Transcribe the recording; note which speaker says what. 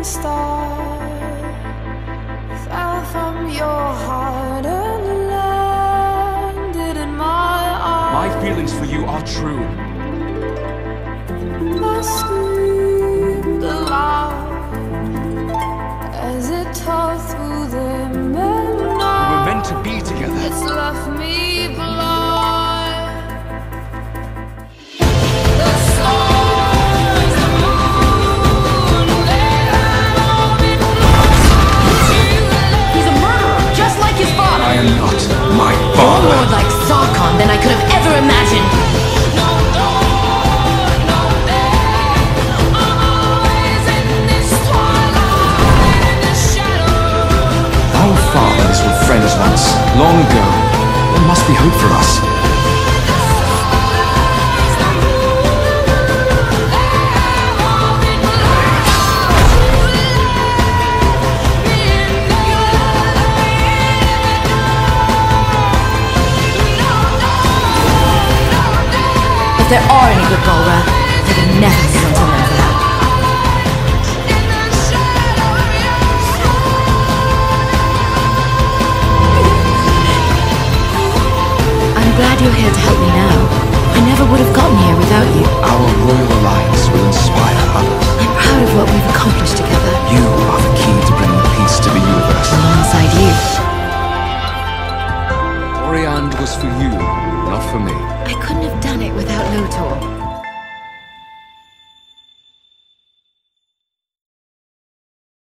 Speaker 1: star fell from your heart and landed in my arms.
Speaker 2: My feelings for you are true.
Speaker 1: I screamed aloud as it tore through the midnight.
Speaker 2: We were meant to be together.
Speaker 1: It's left me blind. The stars, the moon, they have all been lost to you.
Speaker 3: He's a murderer, just like his father.
Speaker 2: I am not my
Speaker 3: More
Speaker 2: father.
Speaker 3: Lord like Zarkon than I could have ever imagined.
Speaker 1: No, no, no, they are always in this twilight, in the shadow.
Speaker 2: Our fathers were friends once, long ago. There must be hope for us.
Speaker 3: If there are any good Galra, they would never be until them for that. I'm glad you're here to help me now. I never would have gotten here without you.
Speaker 2: Our royal alliance will inspire others.
Speaker 3: I'm proud of what we've accomplished together,
Speaker 2: You are the key to bringing peace to the universe.
Speaker 3: alongside you.
Speaker 2: Oriand was for you, not for me.
Speaker 3: I couldn't have done it without Lotor.